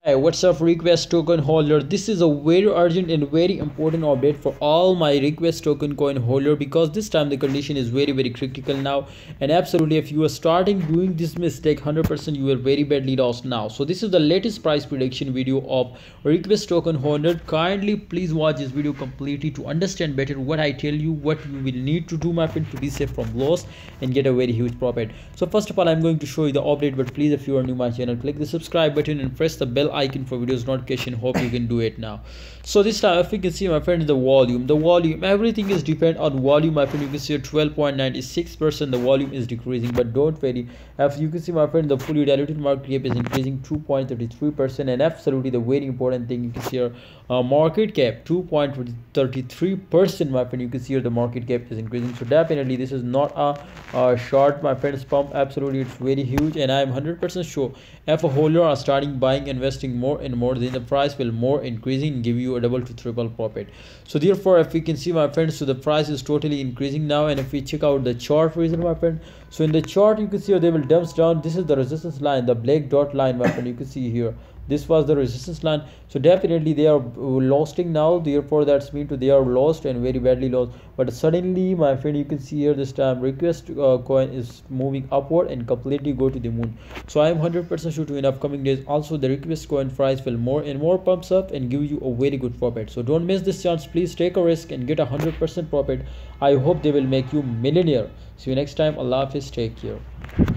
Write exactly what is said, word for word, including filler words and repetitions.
Hey, what's up request token holder? This is a very urgent and very important update for all my request token coin holder, because this time the condition is very very critical now, and absolutely if you are starting doing this mistake, one hundred percent you are very badly lost now. So this is the latest price prediction video of request token holder. Kindly please watch this video completely to understand better what I tell you, what you will need to do, my friend, to be safe from loss and get a very huge profit. So first of all, I'm going to show you the update, but please, if you are new to my channel, click the subscribe button and press the bell icon for videos notification. Hope you can do it now. So this time, if you can see, my friend, the volume the volume everything is depend on volume, my friend. You can see twelve point nine six percent the volume is decreasing, but don't worry. If you can see, my friend, the fully diluted market cap is increasing two point three three percent, and absolutely the very important thing, you can see here, uh, market cap two point three three percent, my friend. You can see here the market cap is increasing. So definitely this is not a, a short, my friends, pump. Absolutely it's very huge, and I am one hundred percent sure if a holder are starting buying, investing more and more, then the price will more increasing and give you a double to triple profit. So therefore, if we can see, my friends, so the price is totally increasing now. And if we check out the chart reason, my friend, so in the chart you can see they will dumps down. This is the resistance line, the black dot line, my friend. You can see here this was the resistance line. So definitely they are losting now, therefore that's mean to they are lost and very badly lost. But suddenly, my friend, you can see here this time request uh, coin is moving upward and completely go to the moon. So I am one hundred percent sure to in upcoming days also the request coin price will more and more pumps up and give you a very good profit. So don't miss this chance. Please take a risk and get a one hundred percent profit. I hope they will make you millionaire. See you next time. Allah Hafiz. Take care.